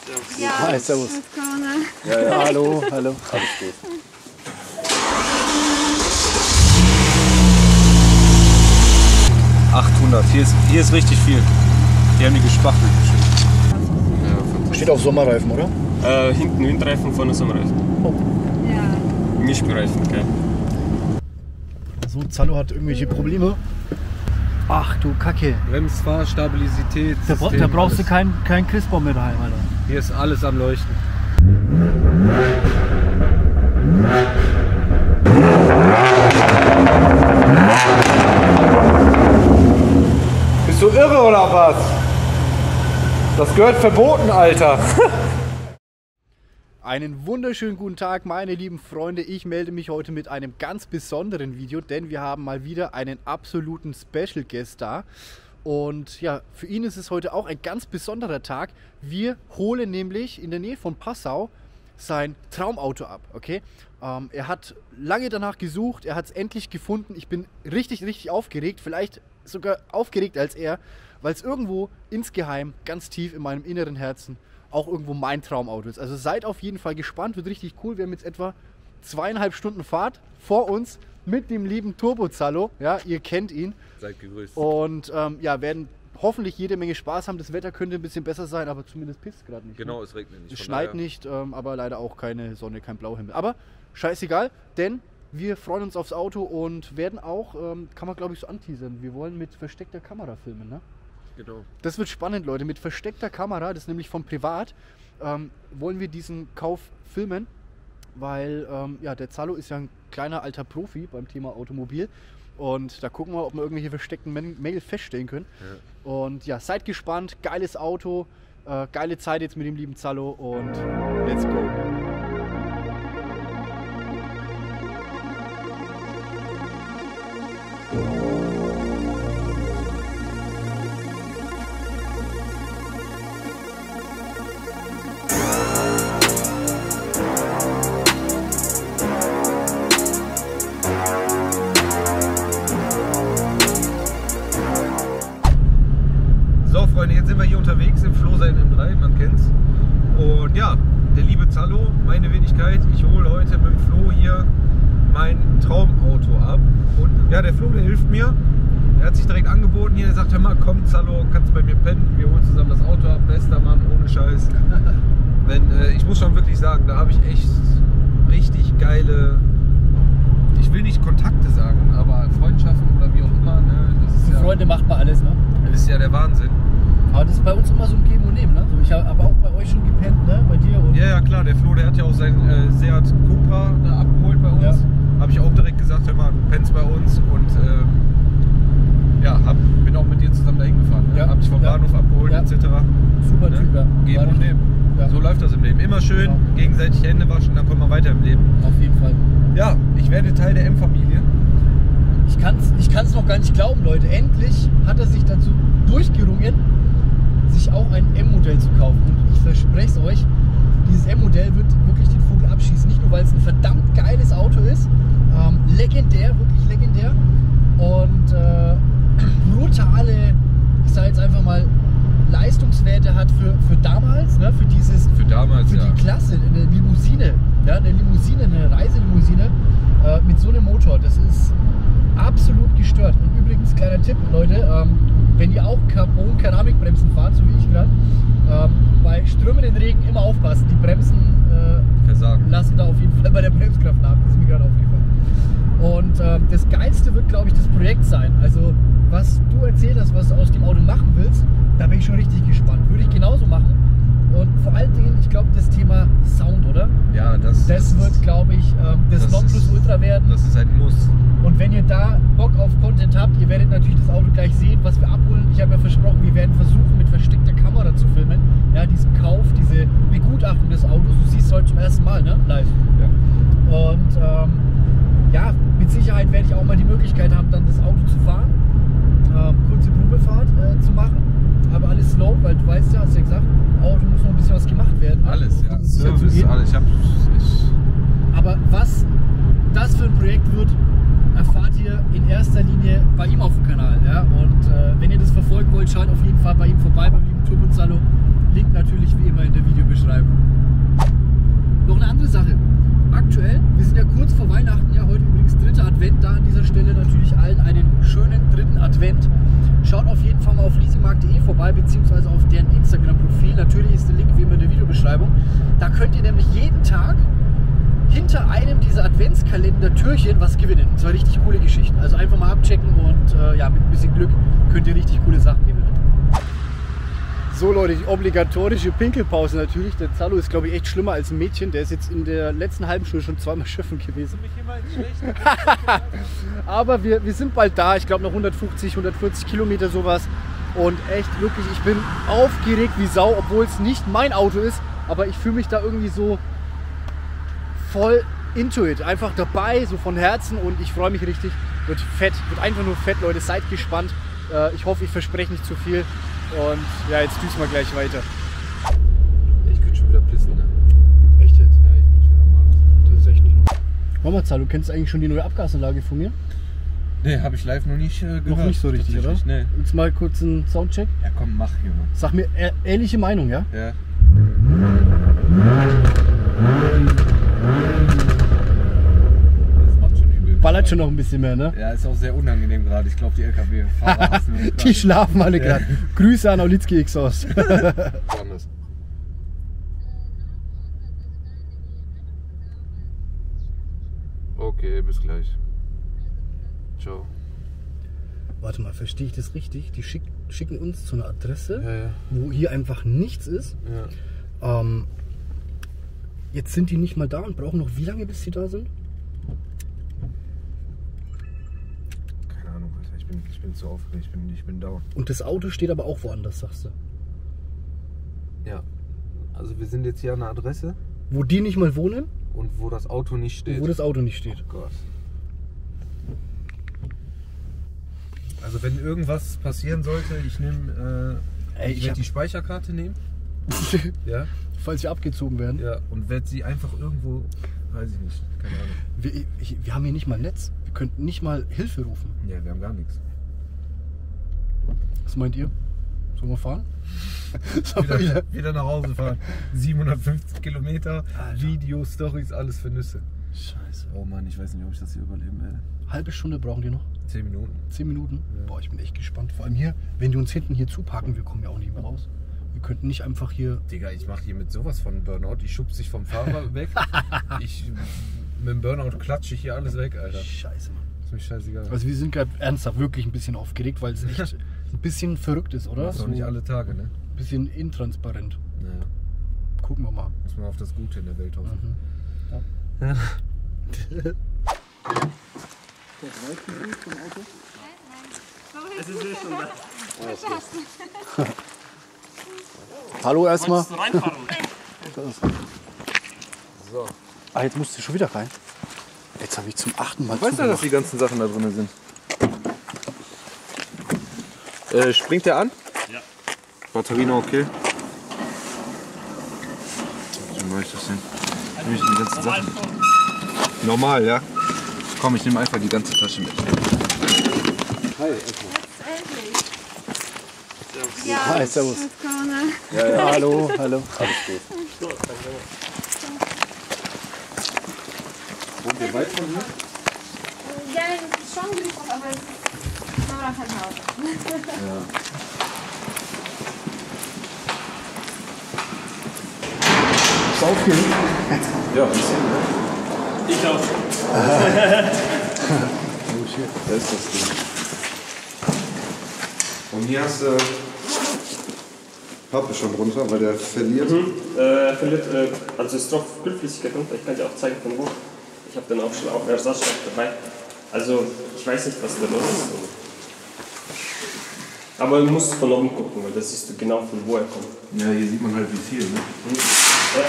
Ja, Hi, servus. Ja, hallo, hallo. Alles gut. 800. Hier ist richtig viel. Die haben die gespachtelt. Steht auf Sommerreifen, oder? Hinten Windreifen, vorne Sommerreifen. Oh. Ja. Mischbereifen, gell. So, Zallo hat irgendwelche Probleme. Ach du Kacke. Bremsfahrstabilität. Da brauchst du kein Christbaum mehr daheim, Alter. Hier ist alles am Leuchten. Bist du irre oder was? Das gehört verboten, Alter. Einen wunderschönen guten Tag, meine lieben Freunde. Ich melde mich heute mit einem ganz besonderen Video, denn wir haben mal wieder einen absoluten Special Guest da. Und ja, für ihn ist es heute auch ein ganz besonderer Tag. Wir holen nämlich in der Nähe von Passau sein Traumauto ab, okay? Er hat lange danach gesucht, er hat es endlich gefunden. Ich bin richtig aufgeregt, vielleicht sogar aufgeregt als er, weil es irgendwo insgeheim, ganz tief in meinem inneren Herzen auch irgendwo mein Traumauto ist. Also seid auf jeden Fall gespannt, wird richtig cool. Wir haben jetzt etwa 2,5 Stunden Fahrt vor uns mit dem lieben Turbo Zallo. Ja, ihr kennt ihn. Seid gegrüßt. Und ja, werden hoffentlich jede Menge Spaß haben. Das Wetter könnte ein bisschen besser sein, aber zumindest pisst es gerade nicht. Genau, es regnet nicht. Es schneit nicht, aber leider auch keine Sonne, kein Blauhimmel. Aber scheißegal, denn wir freuen uns aufs Auto und werden auch, kann man glaube ich so anteasern, wir wollen mit versteckter Kamera filmen, ne? Genau. Das wird spannend, Leute. Mit versteckter Kamera, das ist nämlich von Privat, wollen wir diesen Kauf filmen, weil ja, der Zallo ist ja ein kleiner alter Profi beim Thema Automobil und da gucken wir, ob wir irgendwelche versteckten Mängel feststellen können. Ja. Und ja, seid gespannt, geiles Auto, geile Zeit jetzt mit dem lieben Zallo und let's go. So Freunde, jetzt sind wir hier unterwegs im Flohsein M3, man kennt's. Und ja, der liebe Zallo, meine Wenigkeit, ich hole heute mit dem Flo hier mein Traumauto ab. Und ja, der Flo, der hilft mir. Er hat sich direkt angeboten hier, er sagt, hör mal, komm Zallo, kannst bei mir pennen, wir holen zusammen das Auto ab, bester Mann, ohne Scheiß. Ich muss schon wirklich sagen, da habe ich echt richtig geile, ich will nicht Kontakte sagen, aber Freundschaften oder wie auch immer. Ne? Das ist Für Freunde macht man alles, ne? Das ist ja der Wahnsinn. Aber das ist bei uns immer so ein Geben und Nehmen, ne? So, ich habe aber auch bei euch schon gepennt, ne? Bei dir und... Ja, klar, der Flo, der hat ja auch sein Seat Cupra da abgeholt bei uns. Ja. Habe ich auch direkt gesagt, hör mal, du pennst bei uns und ja, bin auch mit dir zusammen dahin gefahren. Ne? Ja. Hab dich vom Bahnhof abgeholt, etc. Super ne? Typ, ja. Geben und nehmen. Ja. So läuft das im Leben. Immer schön, gegenseitig Hände waschen, dann kommt man weiter im Leben. Auf jeden Fall. Ja, ich werde Teil der M-Familie. Ich kann's noch gar nicht glauben, Leute. Endlich hat er sich dazu durchgerungen, sich auch ein M-Modell zu kaufen. Und ich verspreche es euch, dieses M-Modell wird wirklich den Vogel abschießen. Nicht nur, weil es ein verdammt geiles Auto ist, legendär, wirklich legendär. Und brutale, ich sage jetzt einfach mal, Leistungswerte hat für damals, ne, für die Klasse, eine Limousine, ja, eine Reiselimousine mit so einem Motor. Das ist absolut gestört. Und übrigens, kleiner Tipp, Leute, wenn ihr auch Carbon-Keramikbremsen fahrt, so wie ich gerade, bei strömenden Regen immer aufpassen. Die Bremsen lassen da auf jeden Fall bei der Bremskraft nach. Das ist mir gerade aufgefallen. Und das Geilste wird, glaube ich, das Projekt sein. Also, was du erzählt hast, was du aus dem Auto machen willst, da bin ich schon richtig gespannt. Würde ich genauso machen. Und vor allen Dingen, ich glaube, das Thema Sound, oder? Ja, das wird, glaube ich, das Nonplusultra werden. Das ist ein Muss. Und wenn ihr da Bock auf Content habt, ihr werdet natürlich das Auto gleich sehen, was wir abholen. Ich habe ja versprochen, wir werden versuchen, mit versteckter Kamera zu filmen. Ja, diesen Kauf, diese Begutachtung des Autos. Du siehst es heute zum ersten Mal, ne? Live. Ja. Und ja, mit Sicherheit werde ich auch mal die Möglichkeit haben, dann das Auto zu fahren. Kurze Probefahrt zu machen. Aber alles slow, weil du weißt ja, hast ja gesagt, Auto muss noch ein bisschen was gemacht werden. Alles, ja. Service, alles. Aber was das für ein Projekt wird, erfahrt ihr in erster Linie bei ihm auf dem Kanal. Ja? Und wenn ihr das verfolgen wollt, schaut auf jeden Fall bei ihm vorbei, beim lieben Turbo Zallo. Link natürlich wie immer in der Videobeschreibung. Schaut auf jeden Fall mal auf leasingmarkt.de vorbei, beziehungsweise auf deren Instagram-Profil. Natürlich ist der Link wie immer in der Videobeschreibung. Da könnt ihr nämlich jeden Tag hinter einem dieser Adventskalender-Türchen was gewinnen. Und zwar richtig coole Geschichten. Also einfach mal abchecken und ja, mit ein bisschen Glück könnt ihr richtig coole Sachen gewinnen. So Leute, die obligatorische Pinkelpause natürlich. Der Zalo ist, glaube ich, echt schlimmer als ein Mädchen. Der ist jetzt in der letzten halben Stunde schon zweimal schiffen gewesen. Aber wir sind bald da. Ich glaube noch 150, 140 Kilometer sowas. Und echt wirklich, ich bin aufgeregt wie Sau, obwohl es nicht mein Auto ist. Aber ich fühle mich da irgendwie so voll into it. Einfach dabei, so von Herzen. Und ich freue mich richtig. Wird fett, wird einfach nur fett, Leute. Seid gespannt. Ich hoffe, ich verspreche nicht zu viel. Und ja, jetzt düsen wir gleich weiter. Ich könnte schon wieder pissen, ne? Echt jetzt? Ja, ich bin schon normal. Das ist echt nicht normal. Mama Zahl, du kennst eigentlich schon die neue Abgasanlage von mir? Ne, habe ich live noch nicht gehört. Noch nicht so richtig, oder? Nee. Jetzt mal kurz einen Soundcheck. Ja komm, mach, Junge. Sag mir ehrliche Meinung, ja? Ja. Das macht schon übel. Ballert schon noch ein bisschen mehr, ne? Ja, ist auch sehr unangenehm gerade. Ich glaube, die LKW-Fahrer hassen mich Die gerade. schlafen alle gerade. Grüße an Aulitzki Exhaust. Anders. Okay, bis gleich. Ciao. Warte mal, verstehe ich das richtig? Die schicken uns zu einer Adresse, Ja, ja. wo hier einfach nichts ist. Ja. Jetzt sind die nicht mal da und brauchen noch wie lange, bis sie da sind? Keine Ahnung, Alter. Ich bin zu aufgeregt. Ich bin down. Und das Auto steht aber auch woanders, sagst du? Ja. Also wir sind jetzt hier an einer Adresse Wo die nicht mal wohnen, und wo das Auto nicht steht. wo das Auto nicht steht. Oh Gott. Also wenn irgendwas passieren sollte, ich nehme Ey, ich werde die Speicherkarte nehmen. Ja. Falls wir abgezogen werden. Ja. Und werde sie einfach irgendwo, weiß ich nicht, keine Ahnung. Wir haben hier nicht mal Netz. Wir könnten nicht mal Hilfe rufen. Ja, wir haben gar nichts. Was meint ihr? Sollen wir fahren? Sollen wir Wieder nach Hause fahren. 750 Kilometer, Alter. Video, Stories, alles für Nüsse. Scheiße. Oh Mann, ich weiß nicht, ob ich das hier überleben werde. Halbe Stunde brauchen die noch? 10 Minuten. 10 Minuten? Ja. Boah, ich bin echt gespannt. Vor allem hier, wenn die uns hinten hier zuparken, wir kommen ja auch nicht mehr raus. Wir könnten nicht einfach hier... Digga, ich mache hier mit sowas von Burnout. Ich schubse dich vom Fahrer weg. Mit dem Burnout klatsche ich hier alles weg, Alter. Scheiße, Mann. Ist mir scheißegal. Also wir sind gerade ernsthaft wirklich ein bisschen aufgeregt, weil es echt ein bisschen verrückt ist, oder? Das ist doch nicht alle Tage, ne? Ein bisschen intransparent. Naja, Gucken wir mal. muss man auf das Gute in der Welt hoffen. Ja. Ja. Hallo erstmal. Wolltest du reinfahren? So. Ah, jetzt musst du schon wieder rein. Jetzt habe ich zum 8. Mal Weißt du, dass die ganzen Sachen da drin sind? Springt der an? Ja. Batterie noch okay? Wie mache ich das denn? Nehme ich die ganzen Sachen mit? Normal, ja? Komm, ich nehme einfach die ganze Tasche mit. Hi, Ja, Hi, servus. Corona. Ja, hallo, hallo. alles gut. Wohnt ihr weit von hier? Ja, schon genug, aber es ist Corona von Hause. Ja. Ist aufgeregt? Ja, ein bisschen, ne? Ich auch. Oh shit. Da ist das Ding. Und hier hast du... Pappe schon runter, weil der verliert. Verliert, also es tropft Kühlflüssigkeit runter. Ich kann dir auch zeigen von wo. Ich habe dann auch schon auch Ersatzstoff dabei. Also ich weiß nicht, was da los ist. Aber du musst von oben gucken, weil das siehst du genau von wo er kommt. Ja, hier sieht man halt wie viel, ne? Ja.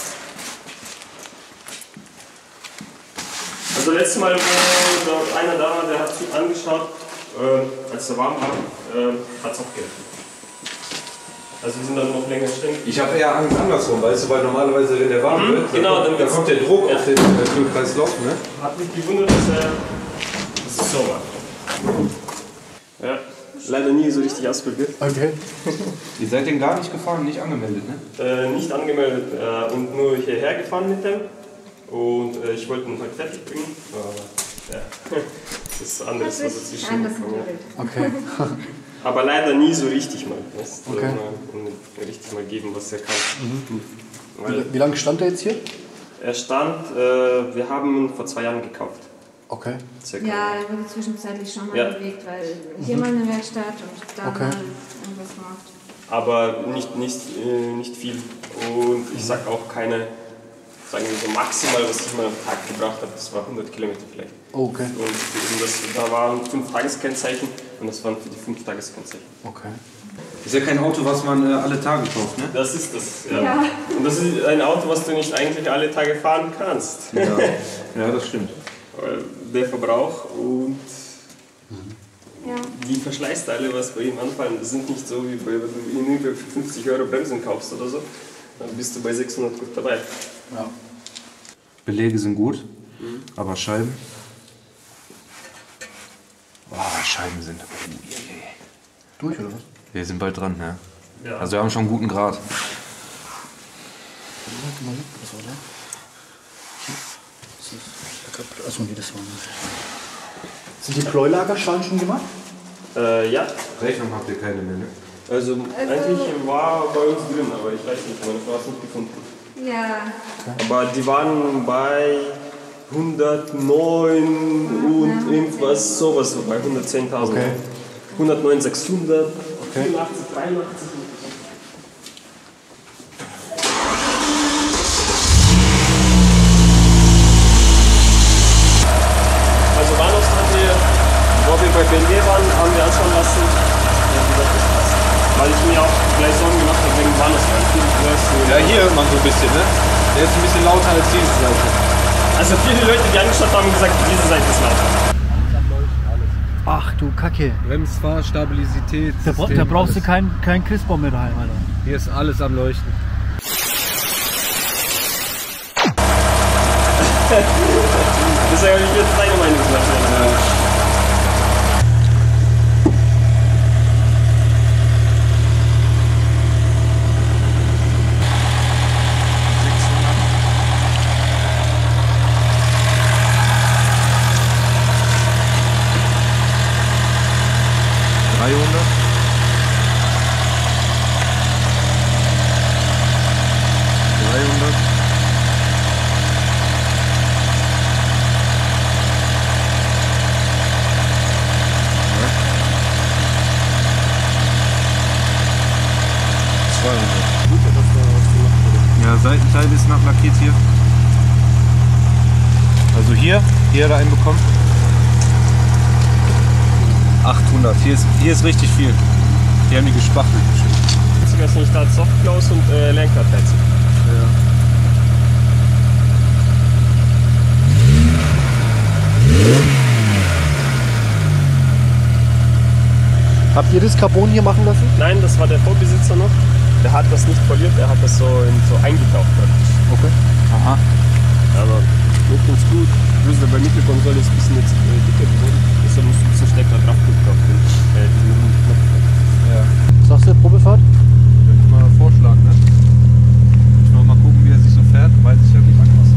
Also letztes Mal, wo dort einer da war, der hat sich angeschaut, als er warm war, hat es abgeöffnet. Also wir sind dann noch länger stehen. Ich habe eher Angst andersrum, weißt du, weil normalerweise, wenn der warm wird, genau, dann kommt der Druck auf den Kühlkreislauf, ne? Hat mich gewundert, dass es so war. Ja, leider nie so richtig ausprobiert. Okay. Ihr seid den gar nicht gefahren, nicht angemeldet, ne? Nicht angemeldet und nur hierher gefahren mit dem. Und ich wollte ihn heute fertig bringen, aber ja, das ist anderes, was dazwischen Anders gekommen ist. geregelt. Okay. Aber leider nie so richtig mal. Das Okay. mal richtig mal geben, was er kann. Weil Wie lange stand der jetzt hier? er stand, wir haben ihn vor 2 Jahren gekauft. Okay. Circa. Ja, er wurde zwischenzeitlich schon mal Ja. bewegt, weil hier mal eine Werkstatt und da Okay. mal irgendwas gemacht. Aber nicht viel. Und ich sag auch keine, sagen wir so maximal, was ich mal am Tag gebracht habe, das war 100 Kilometer vielleicht. Oh, okay. Und da waren 5-Tages-Kennzeichen und das waren für die 5-Tages-Kennzeichen. Okay. Ist ja kein Auto, was man alle Tage kauft, ne? Das ist das, ja. Ja. Und das ist ein Auto, was du nicht eigentlich alle Tage fahren kannst. Ja, ja, das stimmt. Weil der Verbrauch und Ja. die Verschleißteile, was bei ihm anfallen, das sind nicht so, wie wenn du ihn für 50 € Bremsen kaufst oder so. Dann bist du bei 600 gut dabei. Ja. Belege sind gut, aber Scheiben. Boah, Scheiben sind. Durch oder was? Wir sind bald dran, ne? Ja. Also wir haben schon einen guten Grad. Was war da? Achso, nee, das war nicht. Sind die Pleulagerschalen schon gemacht? Ja, Rechnung habt ihr keine mehr, ne? also eigentlich war bei uns drin, aber ich weiß nicht, meine Frau hat es nicht gefunden. Ja. Aber die waren bei 109 und irgendwas, sowas, so bei 110.000. Okay. 109, 600, Okay. 84, 83. Also Bahnhofs haben wir, wo wir bei BMW waren, haben wir anschauen lassen. Ja, wie gesagt, das passt. Weil ich mir auch gleich Sorgen gemacht habe wegen Bahnhofs. Ja, hier hört man so ein bisschen, ne? Der ist ein bisschen lauter als diese Seite. Also viele Leute, die angeschaut haben, haben gesagt, diese Seite ist lauter. Ach du Kacke. Bremsfahr, Stabilität. Da brauchst du kein Christbaum mehr daheim, Alter. Hier ist alles am Leuchten. Das ist ja nicht jetzt deine Meinung. Ja, Seitenteil ist nachlackiert hier. Also hier hat er einen bekommen. 800, hier ist richtig viel. Die haben die gespachtelt bestimmt. Ich weiß nicht, da hat Softclose und Lenkradheizung. Habt ihr das Carbon hier machen lassen? Nein, das war der Vorbesitzer noch. Der hat das nicht poliert, der hat das so eingetaucht praktisch. Okay. Aha. Aber mir ganz gut. Bloß bei Mittelkonsole ist ein bisschen jetzt dicker geworden. Deshalb musst du ein bisschen stärker drauf gucken auf diesen runden Knopf. Ja. Sagst du, Probefahrt? Könnte ich mal vorschlagen, ne? Ich will mal gucken, wie er sich so fährt, weiß ich ja nicht was.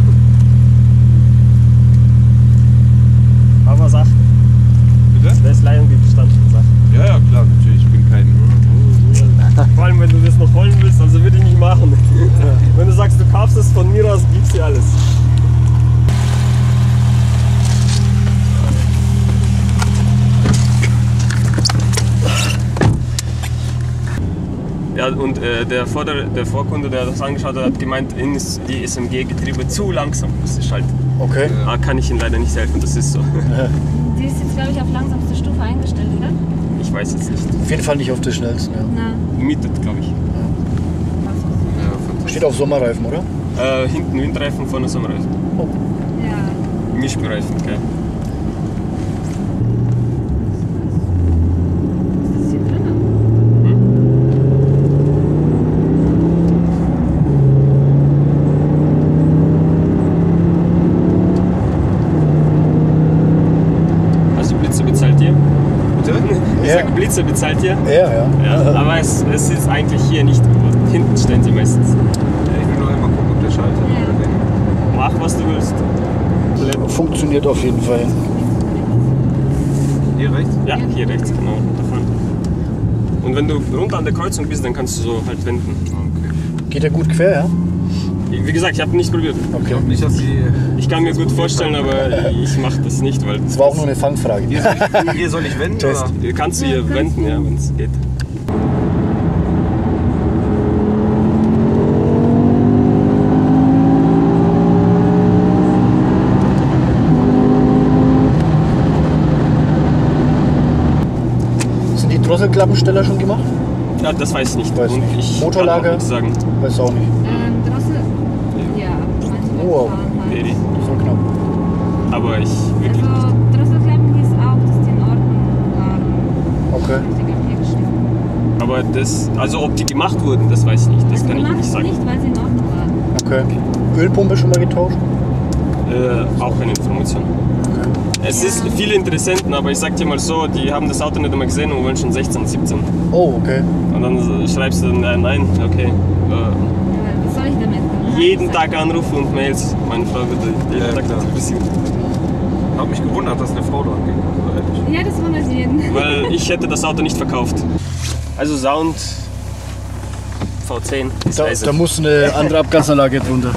Aber sag, Bitte? der ist Leihung gestanden, sag. Ja, ja, klar, natürlich. Ich bin kein. Vor allem, wenn du das noch holen willst, also würde ich nicht machen. Wenn du sagst, du kaufst es von mir aus, gibst dir alles. Ja, und der Vorkunde, der das angeschaut hat, hat gemeint, ihnen ist die SMG-Getriebe zu langsam. Das ist halt, Okay. da kann ich Ihnen leider nicht helfen, das ist so. Die ist jetzt, glaube ich, auf langsamste Stufe eingestellt, oder? Ich weiß jetzt nicht. Auf jeden Fall nicht auf der schnellsten, ja. Na. Gemietet, glaube ich. Steht auf Sommerreifen, oder? Hinten Windreifen, vorne Sommerreifen. Ja. Mischbereifen, gell. Was ist hier drin? Also Blitze bezahlt ihr? Bitte? Ich sag, Blitze bezahlt ihr? Ja, ja. Ja, aber es ist eigentlich hier nicht. Hinten stehen sie meistens. Ich will nur einmal gucken, ob der Schalter. Mach, was du willst. Funktioniert auf jeden Fall. Hier rechts? Ja, hier rechts, genau. Davon. Und wenn du runter an der Kreuzung bist, dann kannst du so halt wenden. Okay. Geht der gut quer, ja? Wie gesagt, ich habe nicht probiert. Okay. Nicht, dass die... Ich kann mir gut vorstellen, aber ich mache das nicht, weil Das war auch nur eine Fangfrage. Hier soll ich wenden? Test. Oder? kannst du hier wenden, ja, wenn es geht. Sind die Drosselklappensteller schon gemacht? Ja, das weiß ich nicht. Weiß Und nicht. ich Motorlager? kann auch nichts sagen. Weiß auch nicht. Drossel, ja, manche Oh. fahren halt. Nee, So knapp. aber ich wirklich nicht. Also Drosselklappen hieß auch, dass die in Ordnung waren. Okay. Richtig am hergestellt. Aber das, also ob die gemacht wurden, das weiß ich nicht. Das Also kann ich gemacht nicht sagen. nicht, weil sie in Ordnung waren. Okay. Ölpumpe schon mal getauscht? Auch keine Information. Es ist viele Interessenten, aber ich sag dir mal so, die haben das Auto nicht einmal gesehen und wollen schon 16, 17. Oh, okay. Und dann schreibst du, nein, okay. Was soll ich damit? Jeden Tag Anrufe und Mails. Meine Frau wird jeden Ja, Tag klar. interessiert. Hab mich gewundert, dass eine Frau dran ging. Also ehrlich. Ja, das wundert jeden. Weil ich hätte das Auto nicht verkauft. Also Sound V10 ist leise. Da muss eine andere Abgasanlage drunter.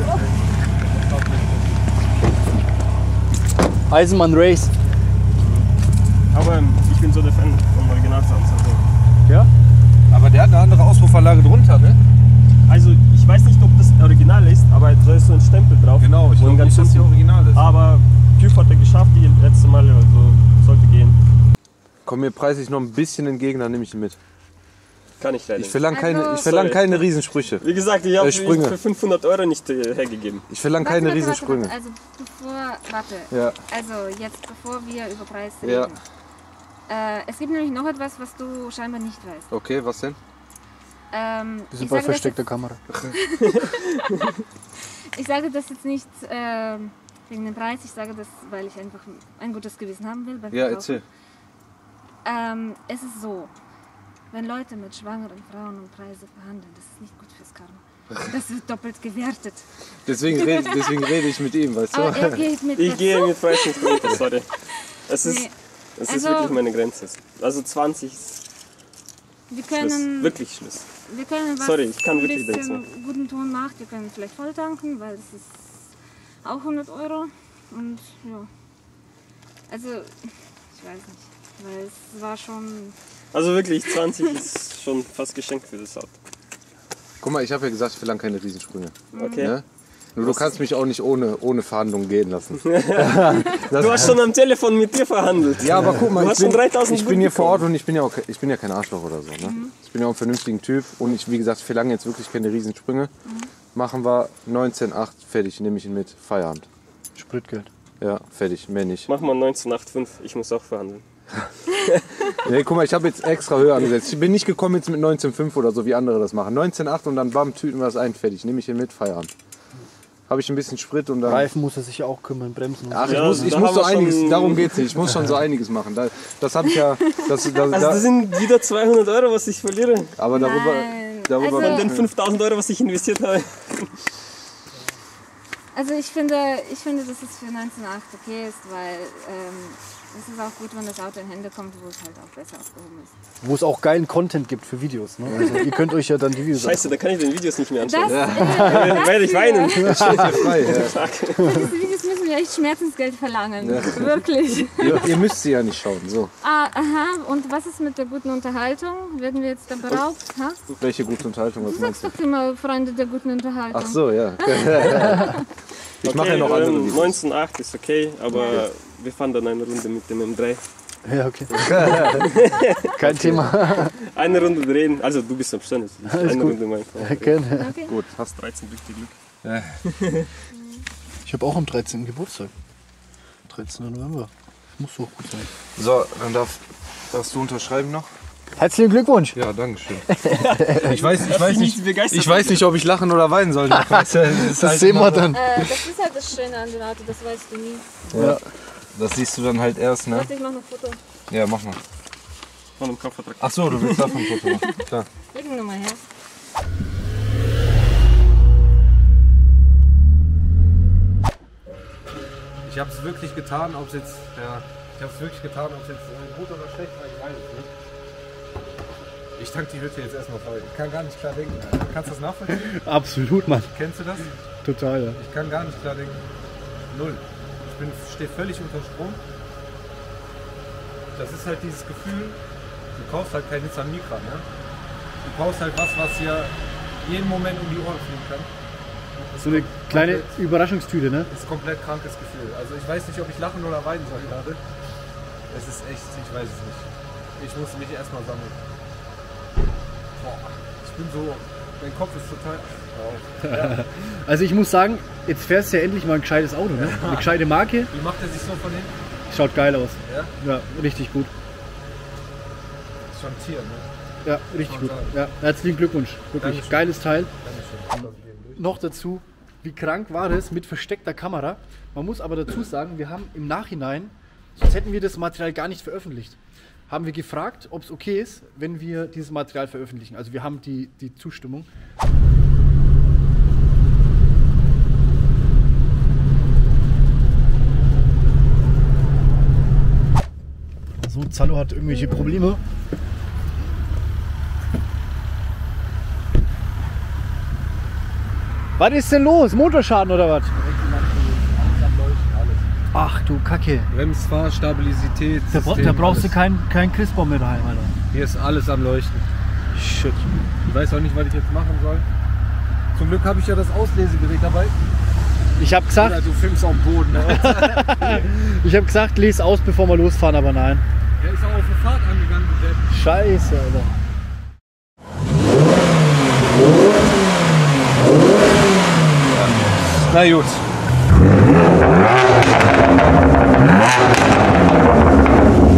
Eisenmann Race. Aber ich bin so der Fan von Originalsounds. Ja? Aber der hat eine andere Auspuffanlage drunter, ne? Also ich weiß nicht, ob das Original ist, aber da ist so ein Stempel drauf. Genau, ich Und glaube ganz nicht, dass die unten. original ist. Aber TÜV hat er geschafft, die letzte Mal, also sollte gehen. Komm mir preislich noch ein bisschen entgegen, dann nehme ich ihn mit. Kann ich leider Ich verlange keine, Also- ich verlang Sorry. keine Riesensprüche. Wie gesagt, ich habe Sprünge. für 500 € nicht hergegeben. Ich verlange keine Riesensprünge. Also warte. Ja. Also jetzt bevor wir über Preis Ja. reden. Es gibt nämlich noch etwas, was du scheinbar nicht weißt. Okay, was denn? Wir sind Ich bei sage das versteckter Kamera. Ich sage das jetzt nicht wegen dem Preis, ich sage das, weil ich einfach ein gutes Gewissen haben will. Beim Ja, Verkaufen. erzähl. Es ist so, wenn Leute mit schwangeren Frauen um Preise verhandeln, das ist nicht gut fürs Karma. Das wird doppelt gewertet. Deswegen rede ich mit ihm, weißt du? Aber er geht mit Ich mir gehe so. mit Preis nicht runter, sorry. Es ist, Nee. es ist Also- wirklich meine Grenze. Also 20 ist Wir Schluss. können, Wirklich Schluss. wir können was Sorry, ich kann wirklich ein nichts bisschen guten Ton macht. Wir können vielleicht voll tanken, weil es ist auch 100 €. Und ja, also ich weiß nicht, weil es war schon... Also wirklich, 20 ist schon fast geschenkt für das Auto. Guck mal, ich habe ja gesagt, ich verlange keine Riesensprünge. Okay. Ne? Nur du kannst mich auch nicht ohne Verhandlungen gehen lassen. Du hast schon am Telefon mit dir verhandelt. Ja, aber guck mal, Du hast schon 3000 ich bin hier Blut vor Ort und ich bin ja kein Arschloch oder so. Ne? Ich bin ja auch ein vernünftiger Typ und ich, wie gesagt, verlange jetzt wirklich keine Riesensprünge. Machen wir 19,8, fertig, nehme ich ihn mit, Feierabend. Spritgeld. Ja, fertig, mehr nicht. Mach mal 19,85, ich muss auch verhandeln. Nee, guck mal, ich habe jetzt extra höher angesetzt. Ich bin nicht gekommen jetzt mit 19,5 oder so, wie andere das machen. 19,8 und dann bam, tüten wir das ein, fertig. Nehme ich hier mit, Feierabend. Habe ich ein bisschen Sprit und dann... Reifen muss er sich auch kümmern, Bremsen. Ach, Ja, ich da muss haben so wir schon- einiges, darum geht's nicht. Ich muss schon so einiges machen. Das habe ich ja... Also das sind wieder 200 €, was ich verliere. aber darüber... Nein. darüber Also- Den 5.000 €, was ich investiert habe. Also ich finde, dass es für 19,8 okay ist, weil es ist auch gut, wenn das Auto in Hände kommt, wo es halt auch besser aufgehoben ist. Wo es auch geilen Content gibt für Videos. Ne? Also ihr könnt euch ja dann die Videos Scheiße, da kann ich den Videos nicht mehr anschauen. Das, Werde ich weinen. frei. Ja. diese Videos müssen wir echt Schmerzensgeld verlangen. Wirklich. Ihr müsst sie ja nicht schauen. So, Aha, und was ist mit der guten Unterhaltung? Werden wir jetzt da beraubt? Ha? welche gute Unterhaltung, was Du meinst sagst du? doch immer Freunde der guten Unterhaltung. Ach so, ja. Ich mache ja noch andere Videos. 19,8 ist okay, aber wir fahren dann eine Runde mit dem M3. Ja, okay. Kein Thema. Eine Runde drehen, also du bist am Stand. Eine gut. Runde mal fahren. Gerne. Okay. Gut, Hast 13 durch die Glück. Ich habe auch am 13. Geburtstag. 13. November. Muss doch gut sein. so, dann darfst du unterschreiben noch? Herzlichen Glückwunsch. Ja, danke schön. Ich weiß nicht, nicht, ob ich lachen oder weinen soll. Das sehen wir dann. Das ist halt das Schöne an dem Auto, das weißt du nie. Ja. Das siehst du dann halt erst, ne? Warte, ich mach noch ein Foto. Ja, mach mal. Von dem Kaufvertrag. Ach so, du willst davon ein Foto machen. Klar. Leg ihn nochmal her. Ich habe es wirklich getan, ob es jetzt, ja, ich habe es wirklich getan, ob es jetzt gut oder schlecht war, ich weiß es nicht. Ich tank die Hütte jetzt erstmal voll. Ich kann gar nicht klar denken. Alter. Kannst du das nachvollziehen? Absolut, Mann. Kennst du das? Total, ja. Ich kann gar nicht klar denken. Null. Ich stehe völlig unter Strom. Das ist halt dieses Gefühl, du kaufst halt kein Nissan Micra, ne? Du brauchst halt was dir jeden Moment um die Ohren fliegen kann. So eine kleine Überraschungstüte, ne? Das ist ein komplett krankes Gefühl. Also ich weiß nicht, ob ich lachen oder weinen soll gerade. Es ist echt, ich weiß es nicht. Ich muss mich erstmal sammeln. Boah, ich bin so, mein Kopf ist total... Ja. Also ich muss sagen, jetzt fährst du ja endlich mal ein gescheites Auto, ne? Eine gescheite Marke. Wie macht er sich so von hinten? Schaut geil aus. Ja? Ja, richtig gut. Ist schon ein Tier, ne? Ja, richtig gut. Ja, herzlichen Glückwunsch. Wirklich Dankeschön. geiles Teil. Dankeschön. Noch dazu, wie krank war das mit versteckter Kamera? Man muss aber dazu sagen, wir haben im Nachhinein, sonst hätten wir das Material gar nicht veröffentlicht, haben wir gefragt, ob es okay ist, wenn wir dieses Material veröffentlichen. Also wir haben die Zustimmung. So, Zallo hat irgendwelche Probleme. Was ist denn los? Motorschaden oder was? Ach du Kacke. Bremsfahr, Stabilität. Da brauchst du kein Christbaum mehr daheim, Alter. Hier ist alles am Leuchten. Shit. Ich weiß auch nicht, was ich jetzt machen soll. Zum Glück habe ich ja das Auslesegerät dabei. Ich habe gesagt, Oder du filmst auf dem Boden. Ne? lese aus, bevor wir losfahren, aber nein. Der ist auch auf eine Fahrt angegangen, der Depp. Scheiße, Alter. Na gut.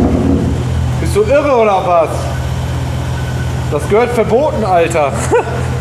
Bist du irre oder was? Das gehört verboten, Alter.